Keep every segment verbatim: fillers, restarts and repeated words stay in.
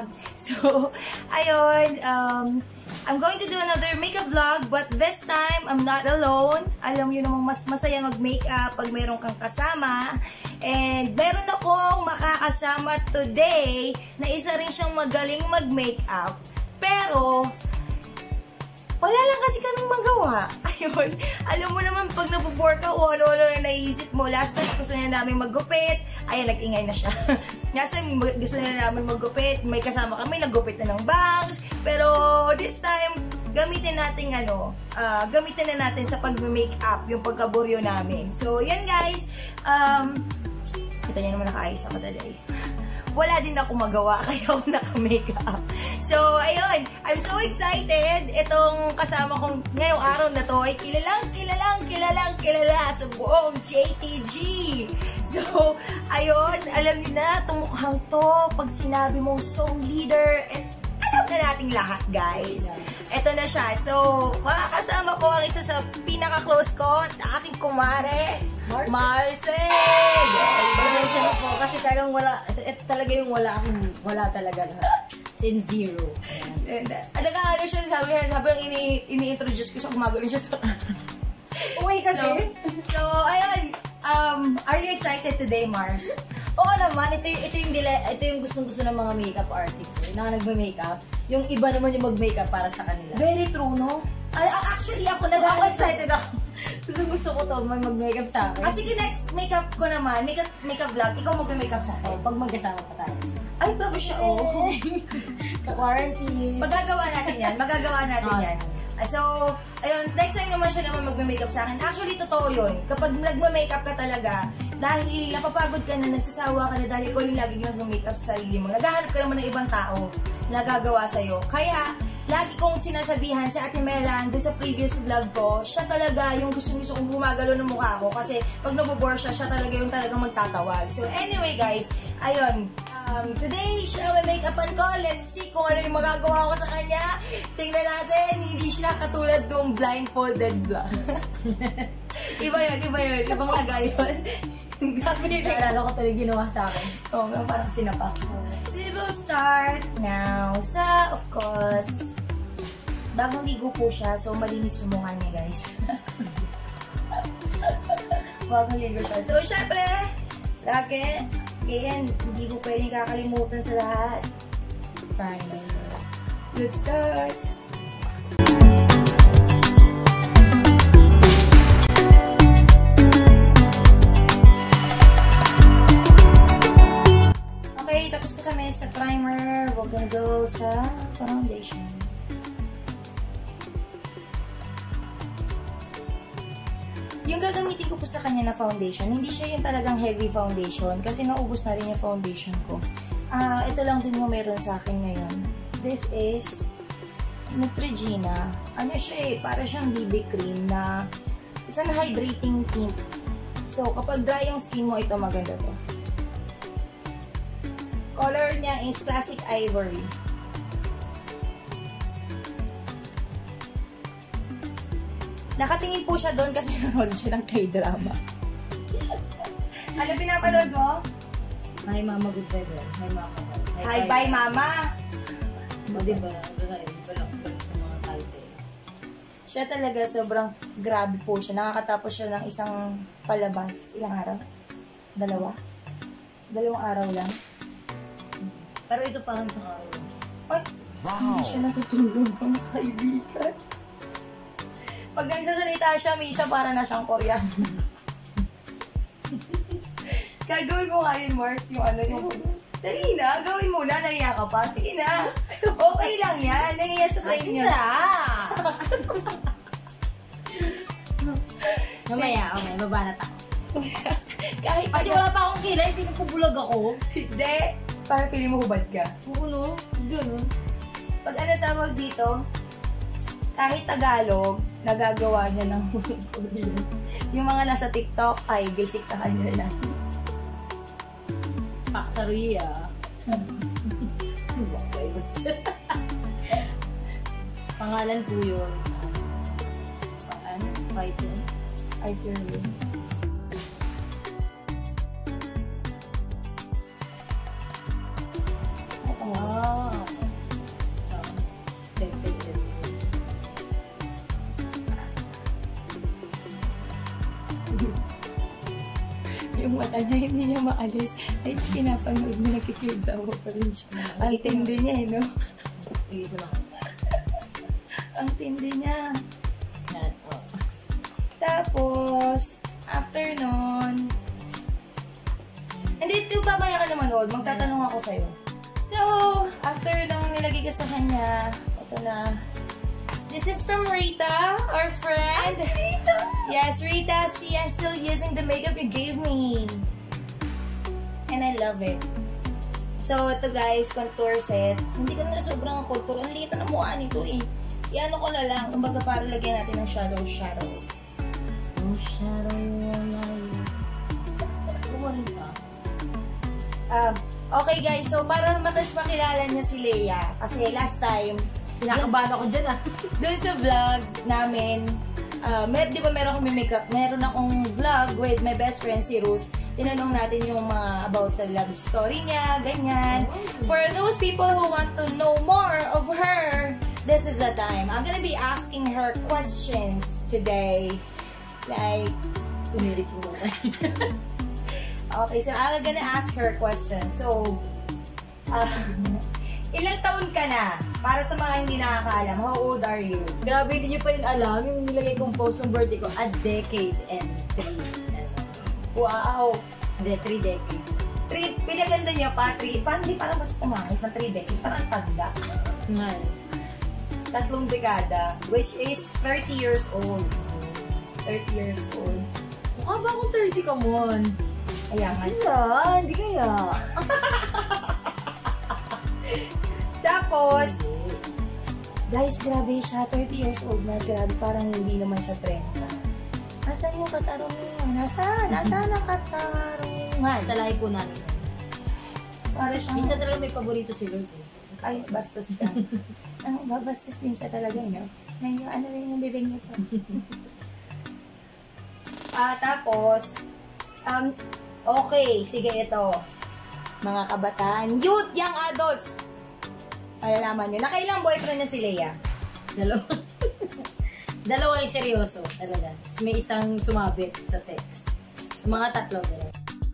vlog. So, ayun, um, I'm going to do another makeup vlog, but this time, I'm not alone. Alam niyo namang mas masaya mag-makeup pag meron kang kasama. And meron akong makakasama today na isa rin siyang magaling mag-makeup. Pero, wala lang kasi kaming magawa. Ayun. Alam mo naman, pag nabubore ka, o ano-ano na naisip mo. Last time, gusto niya namin maggupit. Ayan, nag-ingay na siya. Last time, gusto niya namin maggupit. May kasama kami, naggupit na ng bangs. Pero, this time, gamitin natin, ano, uh, gamitin na natin sa pag-makeup, yung pagkaburyo namin. So, yan guys. Um, kita niya naman nakaayos ako today. Wala din ako magawa, kaya ako naka-makeup. So, ayun. I'm so excited. Itong kasama kong ngayong araw na to ay kilalang, kilalang, kilalang, kilala sa buong J T G. So, ayun. Alam niyo na, tumukhang to. Pag sinabi mong song leader, eh, alam na nating lahat, guys. Ito na siya. So, makakasama ko ang isa sa pinaka-close ko, aking kumare, Marce. Marce! Pasensya na po kasi talagang wala, ito talaga yung wala akong, wala talaga lahat. Sin zero. Alaga ano siya, sabi niya, sabi yung ini-introduce ko siya, gumagano siya sa Uy kasi. So, so ayun, um, are you excited today, Mars? Oo naman, ito yung, ito yung, ito yung gustong-gusto ng mga makeup artists. Eh, na nagme-makeup, yung iba naman yung mag-makeup para sa kanila. Very true, no? Actually, ako nag- ako excited ako. Gusto-gusto ko to, may mag-makeup sa akin. Ah, sige, next makeup ko naman, makeup, makeup vlog, ikaw mag-makeup sa akin. Oh, pag magkasama pa tayo. Ay, grabe siya, oh. Ka-quarantine. Magagawa natin yan, magagawa natin oh. yan. So, ayun, next time naman siya naman mag-makeup sa akin. Actually, totoo yun. Kapag nag-makeup ka talaga, dahil napapagod ka na, nagsasawa ka na dahil ikaw yung lagi nag-makeup sa sarili mo, naghahanap ka naman ng ibang tao na gagawa sa'yo. Kaya, lagi kong sinasabihan si Ate Melan dun sa previous vlog ko, siya talaga yung gusto-gusto kong gumagalo ng mukha ko kasi pag nabobore siya, siya talaga yung talagang magtatawag. So anyway guys, ayun, um, today siya may make-upan ko. Let's see kung ano yung magagawa ko sa kanya. Tingnan natin, hindi siya katulad ng blindfolded vlog. Iba yun, iba yun, ibang lagay yun. Naalala ko tuloy ginawa sa akin. Oo, oh, parang sinapak. We will start now sa, of course, bagong ligo po siya, so malinis yung mukha niya, guys. Bagong ligo siya. So, syempre, lagi, ganyan, hindi ko pwedeng kakalimutan sa lahat. Fine. Let's start! Okay, tapos na kami sa primer. We're gonna go sa foundation. Yung gagamitin ko po sa kanya na foundation, hindi siya yung talagang heavy foundation kasi naubos na rin yung foundation ko. Ah, uh, ito lang din yung meron sa akin ngayon. This is Neutrogena. Ano siya eh, para siyang B B cream na it's an hydrating tint. So, kapag dry yung skin mo, ito maganda to. Color niya is Classic Ivory. Nakatingin po siya doon kasi nanonood siya ng K-drama. Ano pinapanood mo? Hi Mama, goodbye bro. Hi Mama. Hi, Hi bye Mama. O diba, iba lang sa mga title. Siya talaga sobrang grabe po siya. Nakakatapos siya ng isang palabas. Ilang araw? Dalawa? Dalawang araw lang. Pero ito pa ang isang araw. Ay, wow. Hindi siya natutulog mga kaibigan. Pag nagsasalita siya, may isa para na siyang Korean. Gagawin mo nga yun, Mars, yung ano yung... Dali na, gawin mo na, nahiya ka pa. Sige na. Okay lang yan. Nahiya siya sa inyo. Mamaya, okay, baba na tayo. Kahit kasi wala pa akong kilay, pinupubulag ako. Hindi. Para feeling mo hubad ka. Oo, no? Gano'n. Pag ano tawag dito, kahit Tagalog, nagagawa niya ng yung mga nasa TikTok ay basic sa kanya lang. Paksaruya. Pangalan po yun. Ano? Fight yun? Fight yun. Wow. mata niya, hindi niya maalis. Ay, pinapanood niya, nakikitawa pa rin siya. Ang tindi niya, eh, no? Hindi ko lang. Ang tindi niya. Yan, oh. Tapos, after nun, hindi, ito ba maya ka na manood? Magtatanong ako sa'yo. So, after nang nilagay ko sa kanya, ito na. This is from Rita, our friend. Ay, Rita! Yes, Rita, see, I'm still using the makeup you gave me. And I love it. So, ito guys, contour set. Hindi ko na sobrang contour. Ang liit na mukha nito eh. Iano ko na lang, kumbaga para lagyan natin ng shadow, shadow. So, shadow light. Kumarin ka. Um, okay guys, so para mas makilala niya si Leia, kasi last time, pinakabahan ako dyan ah. dun sa vlog namin, uh, mer di ba meron kami makeup, meron akong vlog with my best friend si Ruth. Tinanong natin yung mga about sa love story niya, ganyan. For those people who want to know more of her, this is the time. I'm gonna be asking her questions today. Like, Punilik yung mga. okay, so I'm gonna ask her questions. So, uh, ilang taon ka na? Para sa mga hindi nakakaalam, how old are you? Grabe, hindi nyo pa yun alam. Yung nilagay kong post ng birthday ko, a decade and three. Wow! Hindi, three decades. Three, pinaganda niya pa, three, parang hindi parang mas pumangit ng three decades, parang tanda. Ngayon. Tatlong dekada, which is thirty years old. thirty years old. Mukha ba akong thirty ka mon? Kaya nga. Wala, hindi kaya. Tapos, guys, grabe siya, thirty years old na, grabe, parang hindi naman siya thirty. Nasaan yung katarungan? Nasaan? Nasaan ang katarungan? Sa lahi po namin. Para siyang... Minsan talaga may paborito si Lord. Ay, bastos ka. Ang babastos din siya talaga, no? Ngayon, ano rin yung bibig niya po? Ah, tapos, um, okay, sige ito. Mga kabataan, youth, young adults. Malalaman nyo. Nakailang boyfriend na si Leia? Dalawa. Dalawa yung seryoso, talaga. May isang sumabit sa text. Sa mga tatlo, dalawa.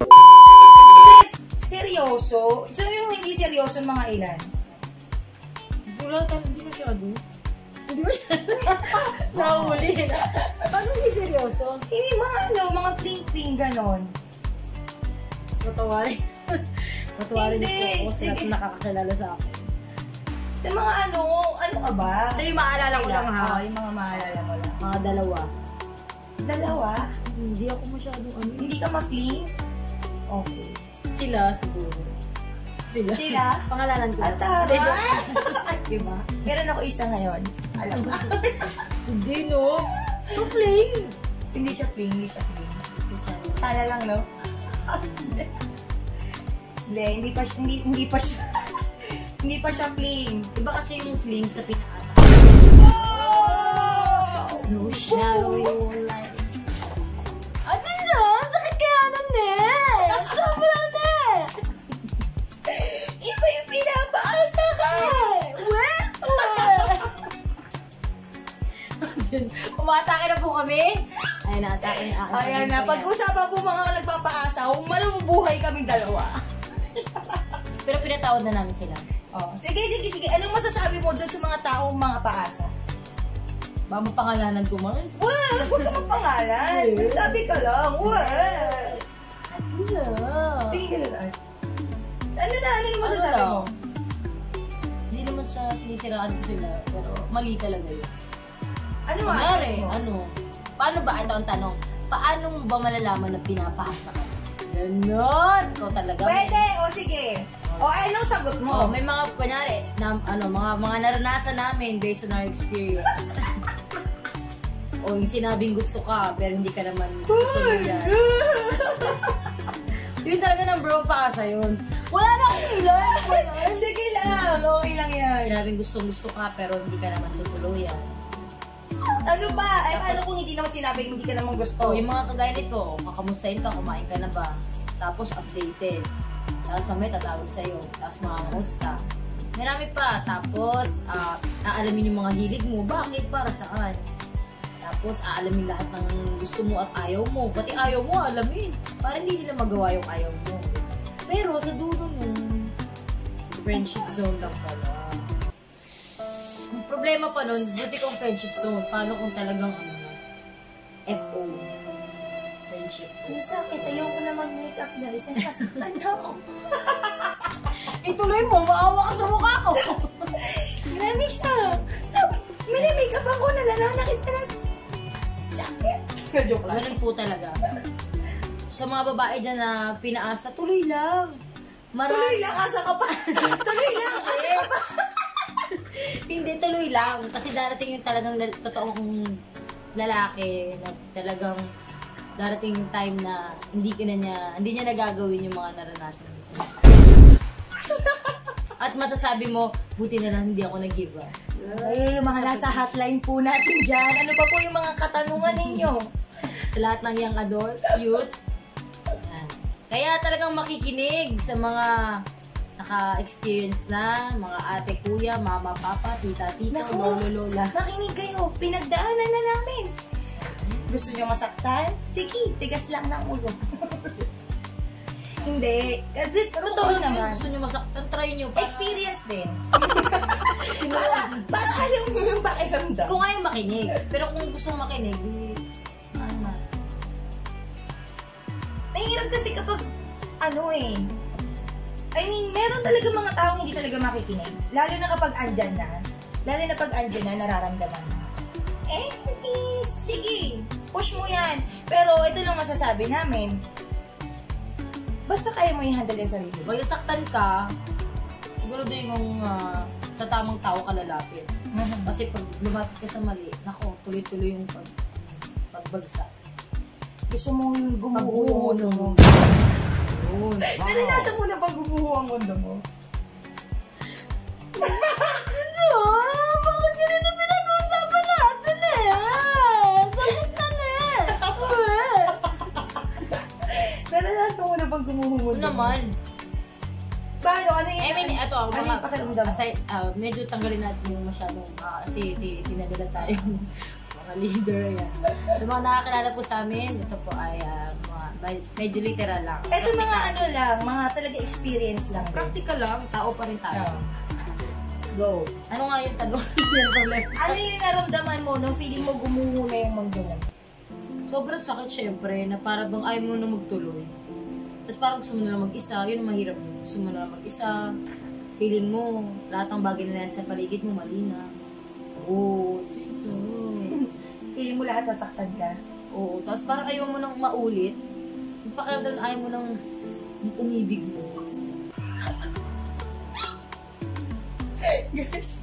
Seryoso? So yung hindi seryoso, mga ilan? Wala tayo, hindi masyado. Hindi masyado. Nakahuli. Paano hindi seryoso? Eh, mga ano, mga fling-fling ganon. Matawarin. Matawarin Hindi, niyo po ako. Sila sige. po nakakakilala sa akin. Sa mga ano, ano ka ba? So yung maalala ko lang ha. Oo, yung mga maalala mo lang. Mga dalawa. Dalawa? Hindi ako masyadong ano. Hindi ka ma-fling? Okay. Sila siguro. Sila? Sila? Pangalanan ko. At tara! Diba? Meron ako isa ngayon. Alam mo. Hindi no. No fling. Hindi siya fling, hindi siya fling. Hindi siya. Sana lang, no? Hindi, hindi pa siya, hindi, hindi pa siya, hindi pa siya fling. Iba kasi yung fling sa PAASA. Oh! Snow shadow yung light. Ate na! Sakit kaya nun eh! Sobrang eh! Iba yung pinapaasa ka! What? Umatake na po kami. Ay, na-atake na akin. Ayan na, pag-usapan po mga nagpapaasa, kung malubuhay kaming dalawa. Pero pinatawad na namin sila. Oh, sige, sige, sige. Anong masasabi mo dun sa mga taong mga paasa? Ba mapangalanan ko, Mars? Well, huwag ka magpangalan. Nagsabi ka lang. Well. That's enough. Tingin ka na taas. Ano na? Ano na masasabi Ano mo? Hindi naman sa sinisiraan ko sila, pero mali talaga yun. Ano ang Kunyari, advice mo? ano? Paano ba? Ito ang tanong. Paano mo ba malalaman na pinapasa ka? Ganon! Ikaw talaga. Pwede! O sige. O anong sagot mo? Oh, may mga, kunyari, na, ano, mga, mga naranasan namin based on our experience. O yung sinabing gusto ka, pero hindi ka naman tutuloy yan. Yun talaga ng bro paasa yun. Wala na akong ilan. Sige lang. Okay lang yan. Sinabing gustong gusto ka, pero hindi ka naman tutuloy yan. Ano ba? Ay, Tapos- paano kung hindi naman sinabi hindi ka naman gusto? Oh, yung mga kagaya nito, kakamustahin ka, kumain ka na ba? Tapos updated. Tapos mamaya tatawag sa'yo. Tapos makamusta. Marami pa. Tapos, ah, aalamin yung mga hilig mo. Bakit? Para saan? Tapos, aalamin lahat ng gusto mo at ayaw mo. Pati ayaw mo, alamin. Para hindi nila magawa yung ayaw mo. Pero, sa dulo nun, friendship zone lang pala. Ang problema pa nun, buti kong friendship zone. Paano kung talagang, ano, F O. Friendship zone. Yung sakit, ayaw ko na mag-makeup guys. Nasasaktan na ako. Ituloy mo, maawa ka sa mukha ko. Grabe siya. Mini-makeup ako, nalalakit ka na. Sakit. Na-joke lang. Ganun po talaga. Sa mga babae dyan na pinaasa, tuloy lang. Marami. Tuloy lang, asa ka pa. Tuloy lang, asa ka pa. Hindi, tuloy lang. Kasi darating yung talagang totoong lalaki na talagang darating yung time na hindi ka na niya, hindi niya nagagawin yung mga naranasan mo sa at masasabi mo, buti na lang hindi ako nag-give up. Ay, mga nasa hotline po natin dyan. Ano pa po yung mga katanungan ninyo? Sa lahat ng young adults, youth. Yan. Kaya talagang makikinig sa mga naka-experience na, mga ate, kuya, mama, papa, tita, tito, lolo, lola. Makinig kayo. Pinagdaanan na namin. Gusto nyo masaktan? Sige, tigas lang ng ulo. Hindi. Kasi totoo naman. Gusto nyo masaktan, try nyo. Para... Experience din. para, para alam nyo yung pakiramdam. Kung ayaw makinig. Pero kung gusto makinig, eh, ano na. Mahirap kasi kapag, ano eh, I mean, meron talaga mga taong hindi talaga makikinig. Lalo na kapag andyan na. Lalo na pag andyan na, nararamdaman na. Eh, eh, sige. Push mo yan. Pero ito lang masasabi namin. Basta kaya mo i-handle yung sarili. Pag nasaktan ka, siguro din yung uh, sa tamang tao ka lalapit. Mm-hmm. Kasi pag lumapit ka sa mali, nako, tuloy-tuloy yung pag, pagbagsak. Gusto mong gumuho ang mundo mo. Yun. Wow. Naranasan mo na bang gumuho ang mundo mo? So, bakit ganito pinag-uusapan natin eh? Sakit na eh! Naranasan mo na bang gumuho ang mundo mo? Naman. Paano? Ano yun? I mean, ito ako, ano mga, yung pakiramdam? aside, uh, medyo tanggalin natin yung masyadong, uh, kasi tinadala tayo mga leader, yan. So, mga nakakilala po sa amin, ito po ay uh, mga, medyo literal lang. Ito mga ano lang, mga talaga experience lang. Practical lang, tao pa rin tayo. Oh. Go. Ano nga yung tanong? Yan from left side. Ano yung naramdaman mo nung feeling mo gumuho na yung mundo mo? Sobrang sakit syempre, na para bang ayaw mo na magtuloy. Tapos parang gusto mo na lang mag-isa, yun ang mahirap. Gusto mo na lang mag-isa, feeling mo, lahat ng bagay na nasa paligid mo, mali na. Oo, so, Feeling mo lahat sasaktan ka? oo, tapos parang ayaw mo nang maulit, yung pakiramdam ayaw mo nang umibig mo. Guys.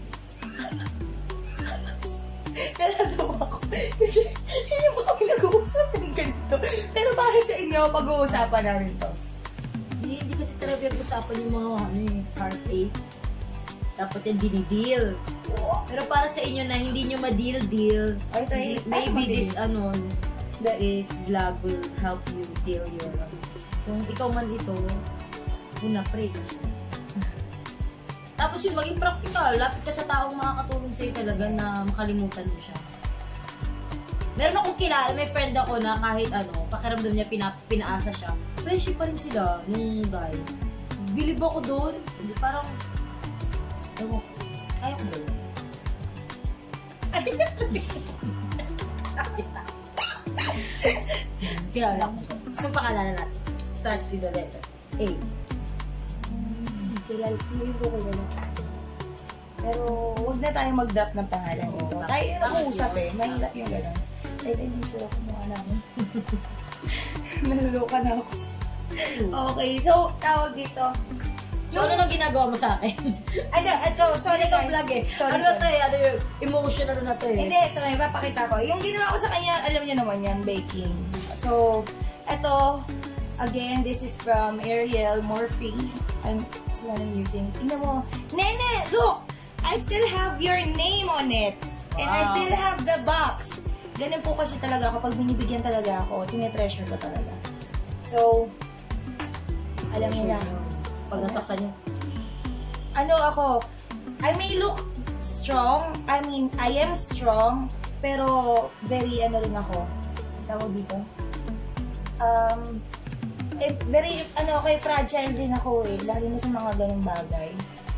Nalatawa ako. Kasi hindi mo kami nag-uusap ng ganito. Pero para sa inyo, pag-uusapan namin to. Hindi, hindi kasi talaga usapan yung mga ano, eh, heartache. Dapat yung dinideal. Pero para sa inyo na hindi nyo ma-deal-deal, Ay, tayo, maybe this ano, this vlog will help you deal your, kung ikaw man ito, una, pray ka siya. Tapos yung maging practical, lapit ka sa taong makakatulong sa'yo talaga na makalimutan mo siya. Meron akong kilala, may friend ako na kahit ano, pakiramdam niya pina, pinaasa siya, friendship pa rin sila nung guy. Bilib ako doon, parang, ewan ko, kaya ko doon. Kilala ko. Gusto pakilala natin. Starts with the letter A. Kilala, hindi ko kilala. Pero, huwag na tayo mag-drop ng pangalan dito. Oo, Tayo yung bakit nag-uusap yun? eh. Mahirap yung gano'n. Tayo tayo yung sure ako mukha namin. Naluluka na ako. Okay, so, tawag dito. So, ano nang ginagawa mo sa akin? Ano, ito, sorry Ito guys. vlog eh. Sorry, ano na to sorry. eh? Ano yung emotional na to eh? Hindi, ito na, ipapakita ko. Yung ginawa ko sa kanya, alam niyo naman yan, baking. So, ito, again, this is from Ariel Morphe. I'm, that's what I'm using. Tingnan mo. Nene, look! I still have your name on it. And I Wow. still have the box. Ganun po kasi talaga, kapag binibigyan talaga ako, tinetreasure ko talaga. So, alam niyo na. Pag nasaktan niya. Ano ako, I may look strong, I mean, I am strong, Pero, very ano rin ako. Tawag dito. Um, eh, very, ano, kay fragile din ako eh. Lalo na sa mga ganung bagay.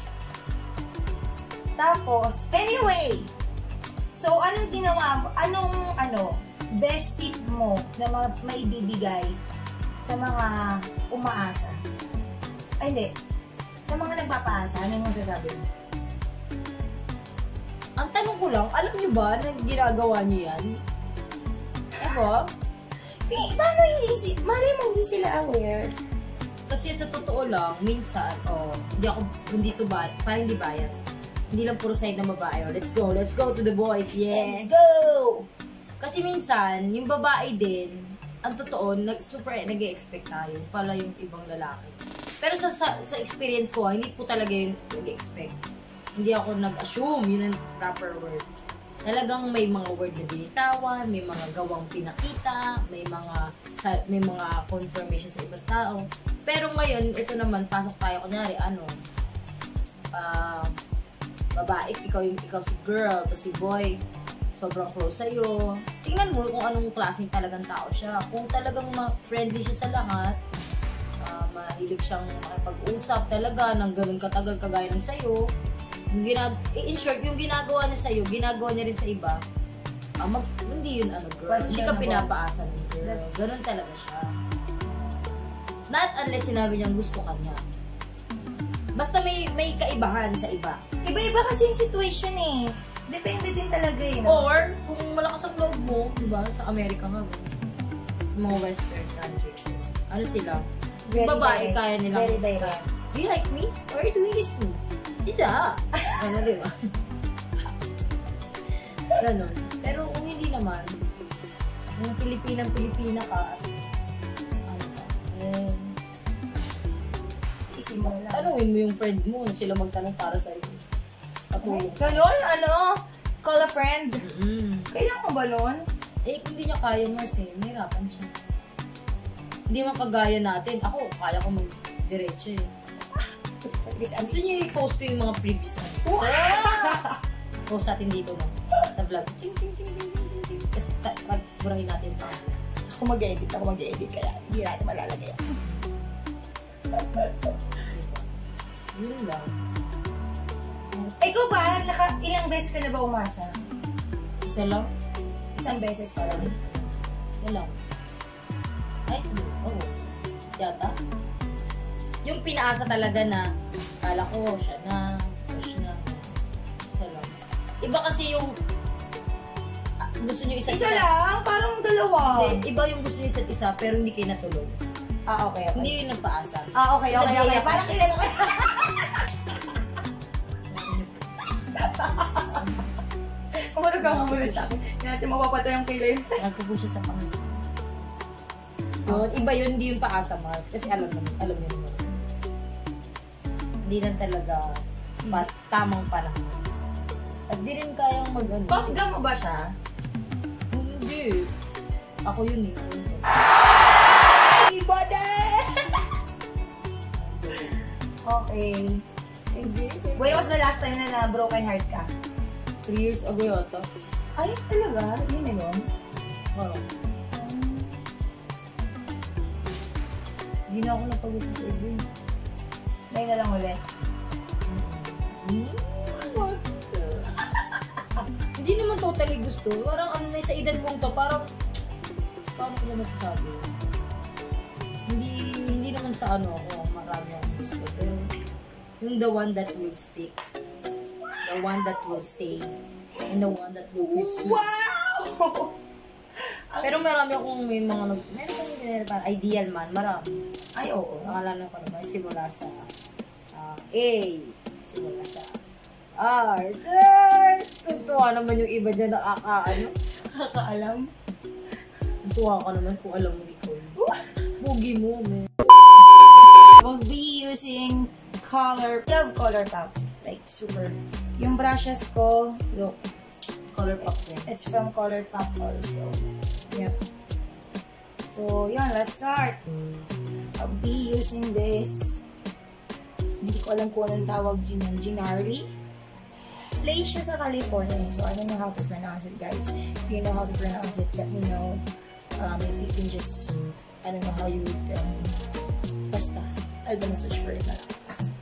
Tapos, anyway. So, anong ginawa mo? Anong, ano, best tip mo na ma- maibibigay sa mga umaasa? Ay, hindi. Sa mga nagpapaasa, ano yung masasabi mo? Ang tanong ko lang, alam niyo ba na ginagawa niyo yan? Diba? Eh, paano hindi si... Malay mo, hindi sila aware. Kasi sa totoo lang, minsan, oh, hindi ako, hindi to ba, parang hindi bias. Hindi lang puro side ng babae. Oh, let's go, let's go to the boys, yeah. Let's go! Kasi minsan, yung babae din, ang totoo, nag, super nag-e-expect tayo pala yung ibang lalaki. Pero sa, sa, sa experience ko, hindi po talaga yung nag-expect. Hindi ako nag-assume, yun ang proper word. Talagang may mga word na binitawan, may mga gawang pinakita, may mga may mga confirmation sa ibang tao. Pero ngayon, ito naman, pasok tayo, kunyari, ano, ah, uh, babae, ikaw yung ikaw si girl, to si boy, sobrang close sa'yo. Tingnan mo kung anong klaseng talagang tao siya. Kung talagang ma-friendly siya sa lahat, uh, mahilig siyang makipag-usap talaga ng ganun katagal kagaya ng sa'yo, yung ginag in short, yung ginagawa niya sa'yo, ginagawa niya rin sa iba, uh, mag hindi yun ano girl, hindi ka pinapaasa ng girl. Ganun talaga siya. Not unless sinabi niyang gusto ka niya. Basta may may kaibahan sa iba. Iba-iba kasi yung situation eh. Depende din talaga eh. No? Or, kung malakas ang loob mo, diba, sa Amerika nga, sa mga western countries, ano sila? Very babae, direct. kaya nilang, Very direct. do you like me? Why are you doing this to me? Sida! Ano, diba? Ganon. Pero kung hindi naman, kung Pilipinang-Pilipina ka, ano ka, eh, isip mo lang. tanungin mo yung friend mo, sila magtanong para sa'yo. Katulong. Ganon, ano? Call a friend. Mm-mm. Kailangan mo ba nun? Eh, kung hindi niya kaya, Marce, mahirapan siya. Hindi man kagaya natin. Ako, kaya ko mag-diretso eh. Gusto niyo i-post ko yung mga previous ano? Post natin dito no? Sa vlog. Ting, ting, ting, ting, ting, ting, ting. Tapos, burahin natin pa. Ako mag-edit, ako mag-edit, kaya hindi natin malalagay. Yun lang. Ikaw ba, naka, ilang beses ka na ba umasa? Isa lang? Isang beses pa lang. Isa lang. Ay, oo. Oh. Yata. Yung pinaasa talaga na, kala ko, siya na, siya na. Isa lang. Iba kasi yung, ah, gusto nyo isa't Isa lang? Parang dalawa. Hindi, iba yung gusto nyo isa't isa, pero hindi kayo natulog. Ah, okay, okay. Hindi yun nagpaasa. Ah, okay, okay, okay. Parang kilala ko. Kumarag ka muna sa akin. Hindi natin mapapatay yung kilay. Nagpo siya sa Panginoon. Yun, iba yun, hindi yung paasa, Mars. Kasi alam naman, alam niyo naman. Hindi lang talaga pat, tamang panahon. At di rin kayang mag-ano. Bakga mo ba siya? Hindi. Ako yun eh. Ay, iba Okay. When was the last time na na-broken heart ka? Three years ago yata. Ay, talaga? Yun na yun? Oo. Hindi na ako napag-gusto sa iba. Ngayon na lang ulit. Hmm? What? Hindi naman totally gusto. Parang ano na sa edad kong to, parang paano ko naman sasabi? Hindi, hindi naman sa ano ako, marami akong gusto. Pero yung the one that will stick, the one that will stay, and the one that will pursue. Wow! Pero marami akong may mga, meron akong parang ideal man, marami. Ay, oo. Nakalala ko naman, simula sa uh, A, simula sa R, R. Tuntua naman yung iba dyan na aka, ano? Nakakaalam. Tuntua ka naman kung alam mo ikaw. Bugi mo, man. We'll be using color, love color pop. Like, super. Yung brushes ko, look. Color pop din. It's from Color Pop also. Yep. So, yun, let's start. I'll be using this. Hindi ko alam kung anong tawag dyan. Ginarly. place siya sa California. So, I don't know how to pronounce it, guys. If you know how to pronounce it, let me know. Um, if you can just, I don't know how you would, um, basta. I'm gonna search for it na lang.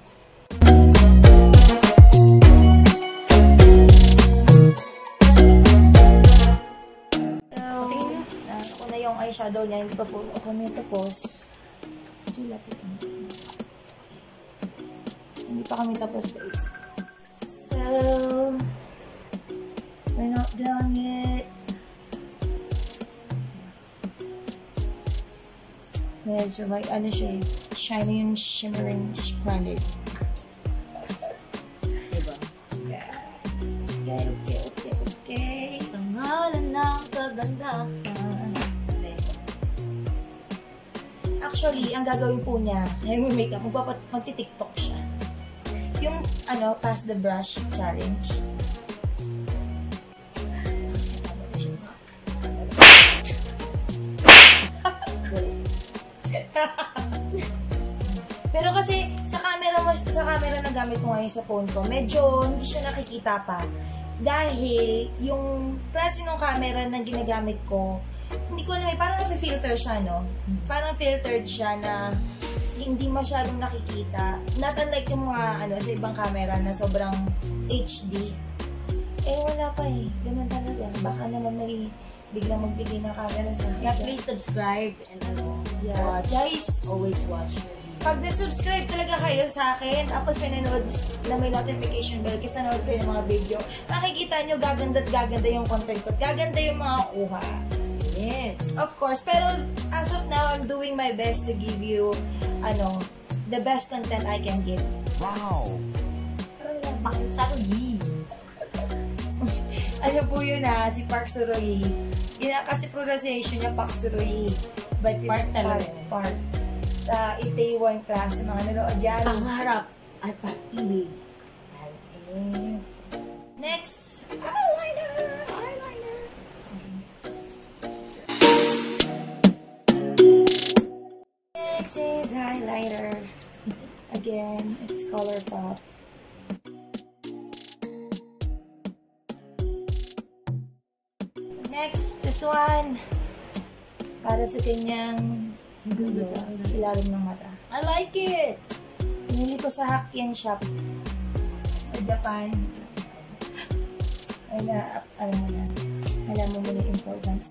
So, uh, ako na yung eyeshadow niya. Hindi pa po ako na tapos. Hindi pa kami tapos, guys. So, we're not done yet. Medyo may ano siya, shiny yung shimmering splendid. Diba? Yeah. Okay, okay, okay, okay. Sa ngalan ng kagandahan. Actually, ang gagawin po niya, yung makeup, magti-tiktok siya. Yung, ano, pass the brush challenge. Pero kasi, sa camera, sa camera na gamit ko ngayon sa phone ko, medyo hindi siya nakikita pa. Dahil, yung klase ng camera na ginagamit ko, hindi ko alam, parang na-filter siya, no? Parang filtered siya na hindi masyadong nakikita. Not unlike yung mga, ano, sa ibang camera na sobrang H D. Eh, wala pa eh. Ganun talaga. Baka naman may biglang magbigay ng camera sa akin. Yeah, please subscribe and ano, Yeah. watch. Guys, Always watch your video. pag nag-subscribe talaga kayo sa akin, tapos may nanood na may notification bell, kasi nanood kayo ng mga video, makikita nyo gaganda at gaganda yung content ko. Gaganda yung mga kuha. Yes. Of course, pero as of now, I'm doing my best to give you, ano, the best content I can give. Wow! Sorry. Ano po yun ha, si Park Suroy. Yun na kasi pronunciation niya, Park Suroy. But it's Park talaga. Park. Sa Itaewon class, mga nanood dyan. Pangarap ay pag-ibig. Next, eyeliner! Eyeliner! Next is highlighter. Again, it's ColourPop. Next, this one. Para sa kanyang ilalim ng mata. I like it. Pinili ko sa Hakien Shop sa Japan. Ay na, alam mo na. Alam mo na yung importance.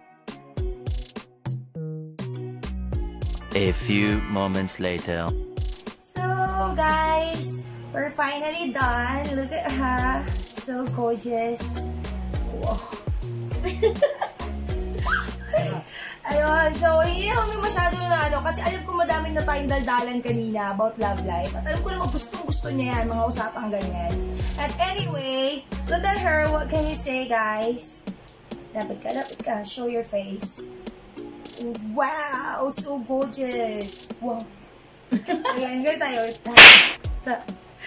A few moments later. So, guys, we're finally done. Look at her. So gorgeous. Wow. Ayun, so hindi kami masyado na ano, kasi alam ko madaming na tayong daldalan kanina about love life. At alam ko naman gustong-gusto niya yan, mga usapang ganyan. And anyway, look at her. What can you say, guys? Lapit ka, lapit ka. Show your face. Wow! So gorgeous! Wow! Ayan, ganyan tayo. Ta, ta.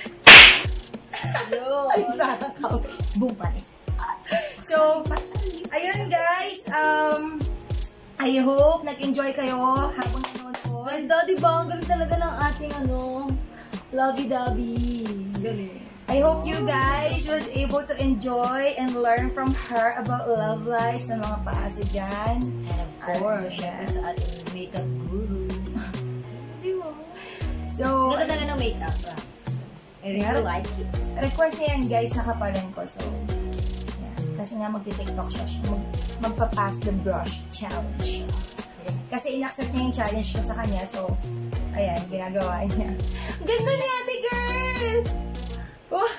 Ay, tatakaw. Bumpanis. So, ayun guys, um, I hope nag-enjoy kayo habang nanonood. Ganda, diba? Ang galing talaga ng ating ano, lovey-dovey. Galing. I hope you guys was able to enjoy and learn from her about love life sa mga paasa dyan. And of course, syempre sa ating makeup guru. Diba? So, Ganda talaga ng makeup, promise. I really Yeah. like it. request niya yan guys, nakapalan ko. So, yeah. Kasi nga magti-tiktok siya. siya. Mag magpa-pass the brush challenge. Yeah. Kasi in-accept niya yung challenge ko sa kanya. So, ayan, ginagawa niya. Ganda ni ate girl! Oh.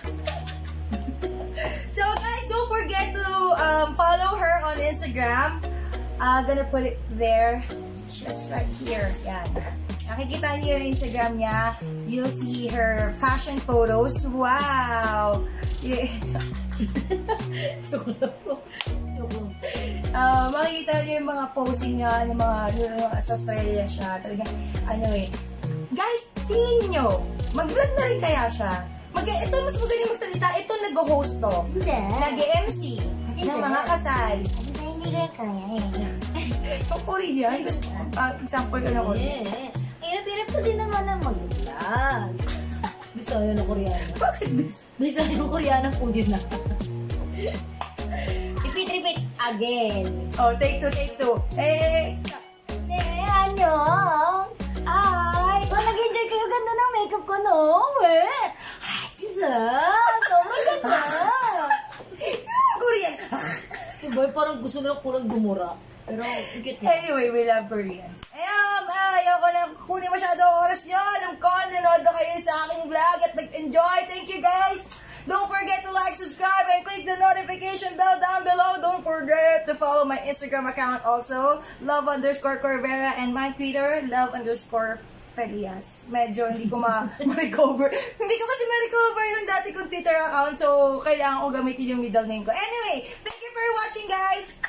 So guys, don't forget to um, follow her on Instagram. Uh, gonna put it there. Just right here. Yan. Nakikita niyo yung Instagram niya. You'll see her fashion photos. Wow! Yeah. Joke lang po. Joke lang. Uh, makikita niyo yung mga posing niya ng mga, mga sa Australia siya. Talaga, ano eh. Guys, tingin niyo, mag-vlog na rin kaya siya. Mag ito, mas magaling magsalita. Ito, nag-host to. Nag-M C ng mga kasal. Hindi rin kaya eh. Ang Korean. Gusto, uh, example ka na ko. Eh, hirap-hirap kasi naman ang mag-vlog. Gusto Bisaya na Koreana. Bakit bis? Bisaya na Koreana po din na. Repeat, repeat again. Oh, take two, take two. Eh, Ne, anyong. Ay, oh, nag-enjoy kayo ganda ng makeup ko, no? Eh. Ay, sisa. Sobrang ganda. Hindi mo Korean. Diba, parang gusto nila kurang gumura. Pero, ikit na. Anyway, we love Koreans. Ayun, ah, ayoko na kunin masyado oras nyo. Alam ko, nanood na kayo sa aking vlog at nag-enjoy. Thank you, guys. Don't forget to like, subscribe, and click the notification bell down below. Don't forget to follow my Instagram account also. Love underscore Corvera and my Twitter, love underscore Felias. Medyo hindi ko ma-recover. Hindi ko kasi ma-recover yung dati kong Twitter account. So, kailangan ko gamitin yung middle name ko. Anyway, thank you for watching, guys.